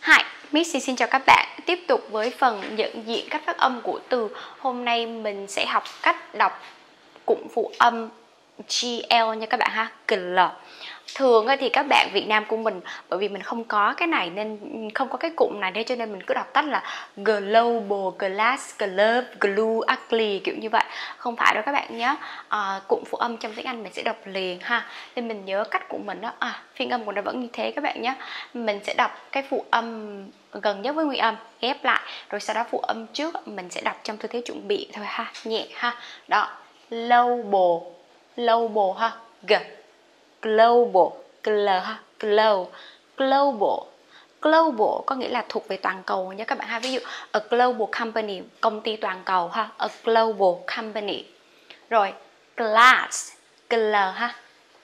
Hi, Missy xin chào các bạn. Tiếp tục với phần nhận diện cách phát âm của từ. Hôm nay mình sẽ học cách đọc cụm phụ âm GL nha các bạn ha. GL. Thường thì các bạn Việt Nam của mình, bởi vì mình không có cái này nên không có cái cụm này nên cho nên mình cứ đọc tắt là global, glass, glove, glue, ugly kiểu như vậy. Không phải đâu các bạn nhé. Cụm phụ âm trong tiếng Anh mình sẽ đọc liền ha. Nên mình nhớ cách của mình đó. Phiên âm của nó vẫn như thế các bạn nhé. Mình sẽ đọc cái phụ âm gần nhất với nguyên âm, ghép lại, rồi sau đó phụ âm trước mình sẽ đọc trong tư thế chuẩn bị thôi ha, nhẹ ha. Đó, global, global ha, g, global, gl ha, global, global có nghĩa là thuộc về toàn cầu nha các bạn ha. Ví dụ a global company, công ty toàn cầu ha, a global company. Rồi glass, gl ha,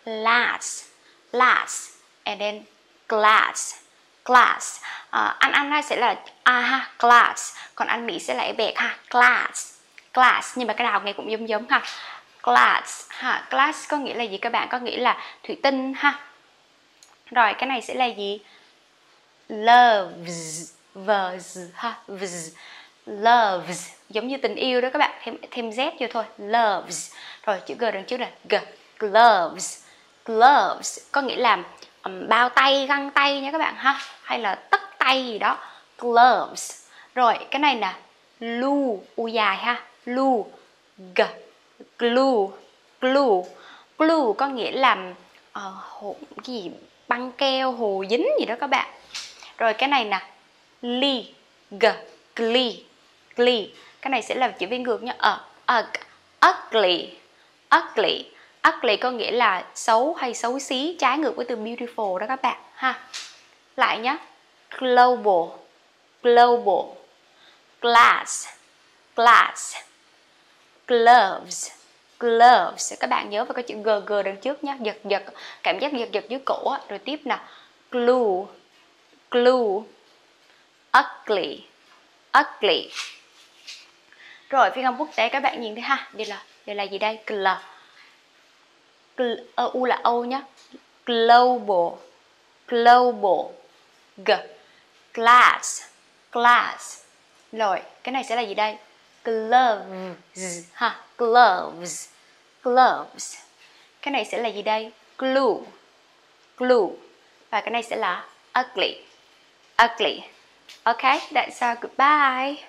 glass, and then glass, anh sẽ là a ha, glass, còn anh Mỹ sẽ là bẹt ha, glass, nhưng mà cái nào nghe cũng giống ha. Glass ha, glass có nghĩa là gì các bạn? Có nghĩa là thủy tinh ha. Rồi cái này sẽ là gì? Loves, ha, loves, giống như tình yêu đó các bạn, thêm z vô thôi, loves. Rồi chữ g đằng trước là g, gloves có nghĩa là bao tay, găng tay nha các bạn ha, hay là tất tay gì đó, gloves. Rồi cái này nè, glue, u dài ha, glue, glue có nghĩa là cái gì, băng keo, hồ dính gì đó các bạn. Rồi cái này nè, glee, cái này sẽ là chữ viên ngược nha, ugly có nghĩa là xấu hay xấu xí, trái ngược với từ beautiful đó các bạn ha. Lại nhé, global, glass, gloves, các bạn nhớ phải có chữ g đằng trước nhé, giật, cảm giác giật dưới cổ. Rồi tiếp nè, glue, ugly. Rồi phiên âm quốc tế các bạn nhìn thấy ha, đây là gì đây? U là O nhé, global, glass. Rồi cái này sẽ là gì đây? Gloves ha, gloves. Cái này sẽ là gì đây? Glue. Và cái này sẽ là ugly. Okay, that's all. Goodbye.